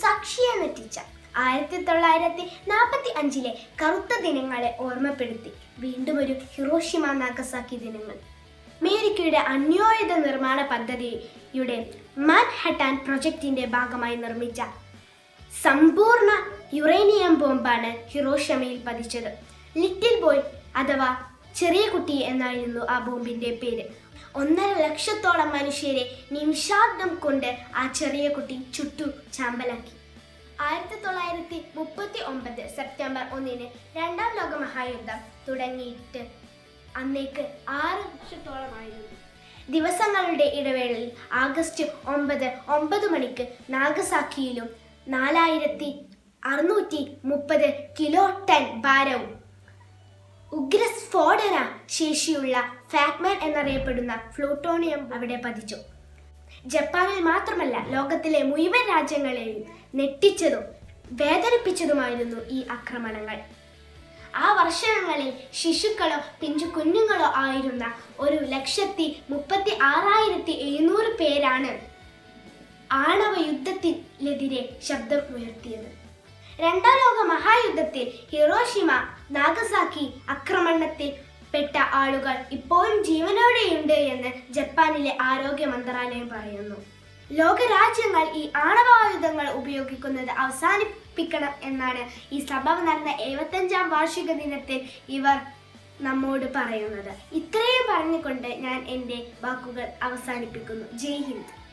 സാക്ഷിയെ തെറ്റിച്ച 1945 കറുത്ത ദിനങ്ങളെ ഓർമ്മപ്പെടുത്തി വീണ്ടും ഒരു ഹിരോഷിമ നാഗസാക്കി ദിനങ്ങൾ. അമേരിക്കയുടെ അണ്വായുധ നിർമ്മാണ പദ്ധതിയുടെ മാൻഹട്ടൻ പ്രൊജക്ടിന്റെ ഭാഗമായി നിർമ്മിച്ച സമ്പൂർണ്ണ യുറേനിയം ബോംബാണ് ഹിരോഷിമയിൽ പതിച്ചത്. ലിറ്റിൽ ബോയ് അഥവാ ചെറിയ കുട്ടി എന്നായിരുന്നു ആ ബോംബിന്റെ പേര്. 1.5 ലക്ഷത്തോളം മനുഷ്യരെ നിമിഷാർദ്ധം കൊണ്ട് ആ ചെറിയ കുട്ടി ചുട്ടു ചാമ്പലാക്കി. 1939 സെപ്റ്റംബർ 1 രണ്ടാം ലോക മഹായുദ്ധം തുടങ്ങിയിട്ട് അന്നേക്ക് 6 വർഷത്തോളമായിരുന്നു. ദിവസങ്ങളുടെ ഇടവേളയിൽ ആഗസ്റ്റ് 9 മണിക്ക് നാഗസാക്കിയിലും 4630 കിലോ ടൺ ഭാരവും ഉഗ്രസ്ഫോടന ശേഷിയുള്ള ഫാറ്റ്മാൻ എന്നറിയപ്പെടുന്ന പ്ലൂട്ടോണിയം അവിടെ പതിച്ചു. ജപ്പാനിൽ മാത്രമല്ല ലോകത്തിലെ മുഴുവൻ രാജ്യങ്ങളെയും ഞെട്ടിച്ചതും വേദനിപ്പിച്ചതുമായിരുന്നു ഈ ആക്രമണങ്ങൾ. ആ വർഷങ്ങളിൽ ശിശുക്കളോ പിഞ്ചു കുഞ്ഞുങ്ങളോ ആയിരുന്ന 1,36,700 പേരാണ് ആണവ യുദ്ധത്തിനെതിരെ ശബ്ദം ഉയർത്തിയത്. രണ്ടാം ലോക മഹായുദ്ധത്തിൽ ഹിരോഷിമ നാഗസാക്കി ആക്രമണത്തിൽ പെട്ട ആളുകൾ ഇപ്പോഴും ജീവനോടെയുണ്ട് എന്ന് ജപ്പാനിലെ ആരോഗ്യ മന്ത്രാലയം പറയുന്നു. ലോകരാജ്യങ്ങൾ ഈ ആണവായുധങ്ങൾ ഉപയോഗിക്കുന്നത് അവസാനിപ്പിക്കണം എന്നാണ് ഈ സംഭവം നടന്ന 75ാം വാർഷിക ദിനത്തിൽ ഇവർ നമ്മോട് പറയുന്നത്. ഇത്രയും പറഞ്ഞുകൊണ്ട് ഞാൻ എൻ്റെ വാക്കുകൾ അവസാനിപ്പിക്കുന്നു. ജയ് ഹിന്ദ്.